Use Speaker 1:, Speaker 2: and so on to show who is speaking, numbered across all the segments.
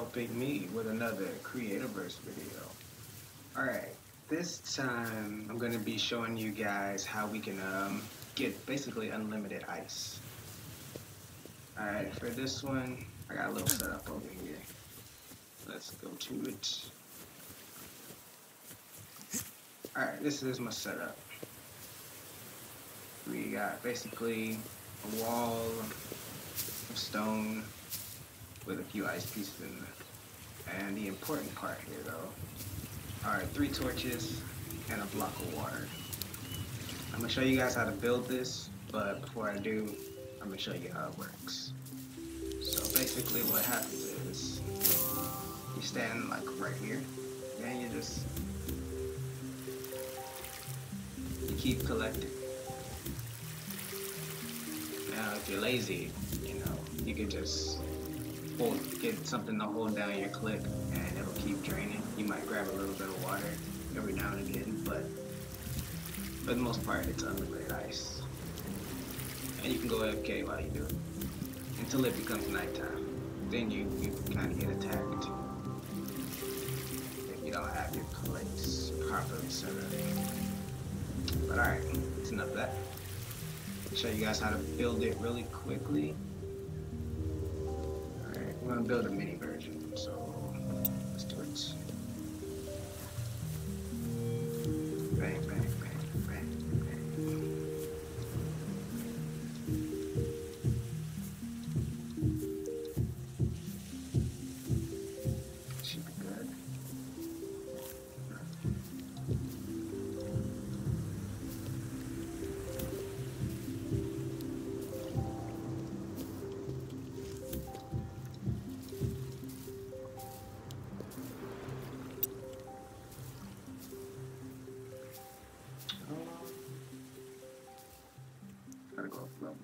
Speaker 1: helping me with another Creativerse video. Alright, this time I'm going to be showing you guys how we can get basically unlimited ice. Alright, for this one, I got a little setup over here. Let's go to it. Alright, this is my setup. We got basically a wall of stone with a few ice pieces in it. And the important part here though, alright, 3 torches and a block of water. I'm going to show you guys how to build this, but before I do, I'm going to show you how it works. So basically what happens is, you stand like right here, and you keep collecting. Now if you're lazy, you could just get something to hold down your click and it'll keep draining. You might grab a little bit of water every now and again, but for the most part it's unlimited ice. And you can go AFK while you do it until it becomes nighttime. Then you kind of get attacked if you don't have your place properly set up. But alright, that's enough of that. I'll show you guys how to build it really quickly. Alright, we're going to build a mini version, so let's do it. Bang, bang, bang, bang, bang. Should be good. Gotta go up level.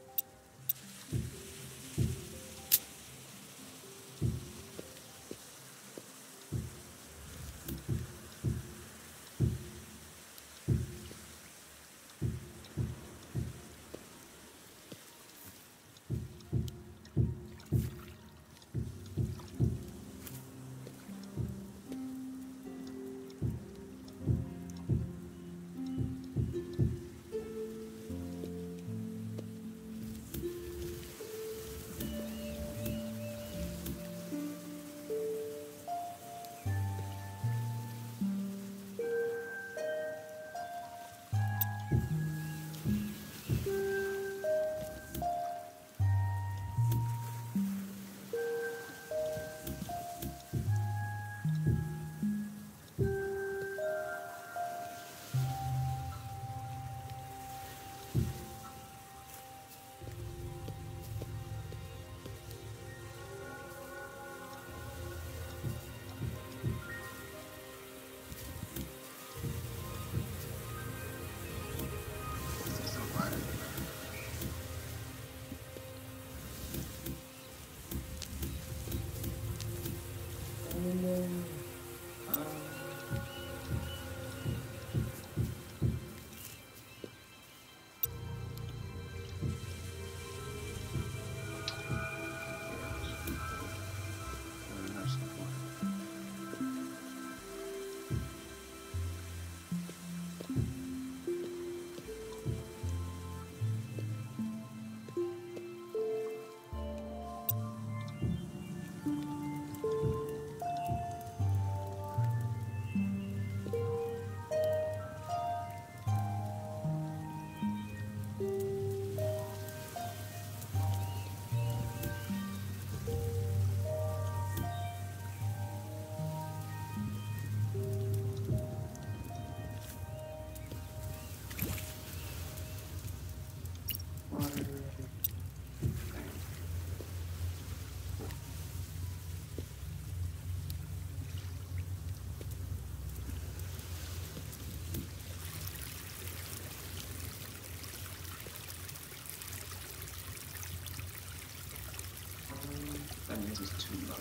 Speaker 1: That means it's too low.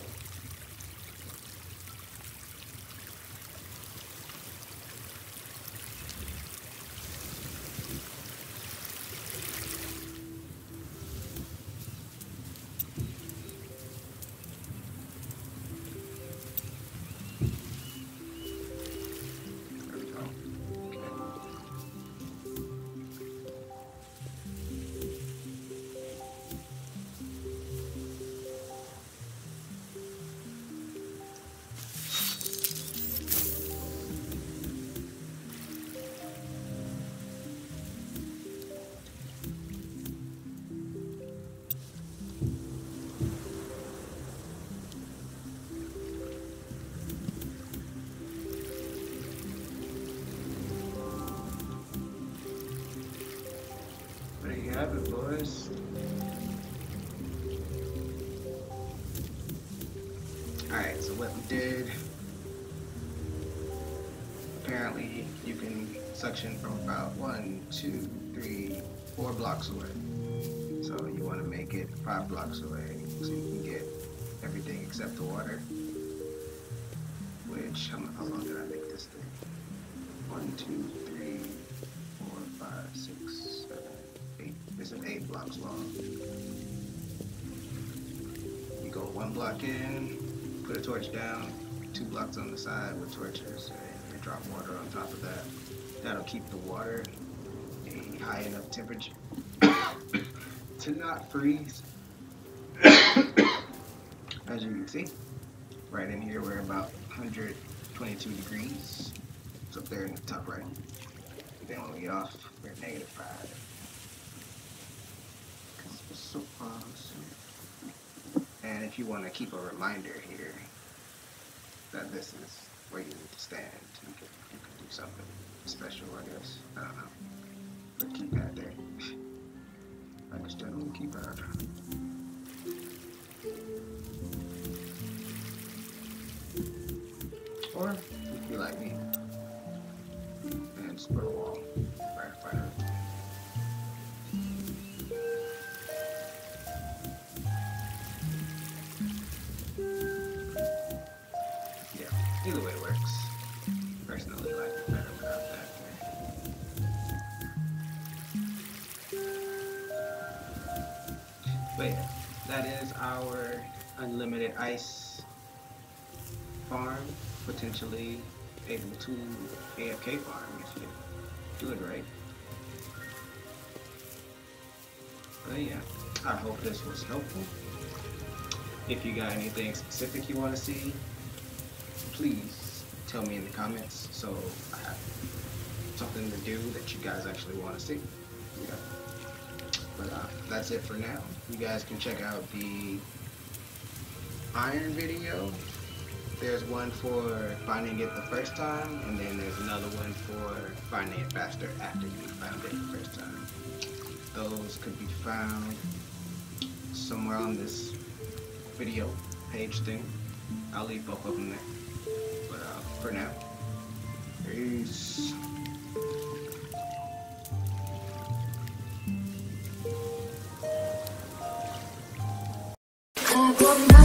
Speaker 1: have it, boys. Alright, so what we did, apparently you can suction from about 1, 2, 3, 4 blocks away. So you want to make it 5 blocks away so you can get everything except the water. Which, how long did I make this thing? 1, 2, 3, 4, 5, 6, 7, 8. This is 8 blocks long. You go 1 block in, put a torch down, 2 blocks on the side with torches, and you drop water on top of that. That'll keep the water a high enough temperature to not freeze. As you can see, right in here we're about 122 degrees. It's up there in the top right. Then when we get off, we're at -5. It's so awesome. And if you want to keep a reminder here that this is where you need to stand, you can do something special, I guess. I don't know. Put a keypad there. I just don't know the keypad. Or you can be like me and just put a wall right in front of it. Yeah, either way works. Personally, like it better without that. But yeah, that is our unlimited ice farm, potentially able to AFK farm if you do it right. But yeah, I hope this was helpful. If you got anything specific you want to see, please tell me in the comments so I have something to do that you guys actually want to see. Yeah. But that's it for now. You guys can check out the iron video. There's one for finding it the first time, and then there's another one for finding it faster after you found it the first time. Those could be found somewhere on this video page thing. I'll leave both of them there. But for now, peace. Come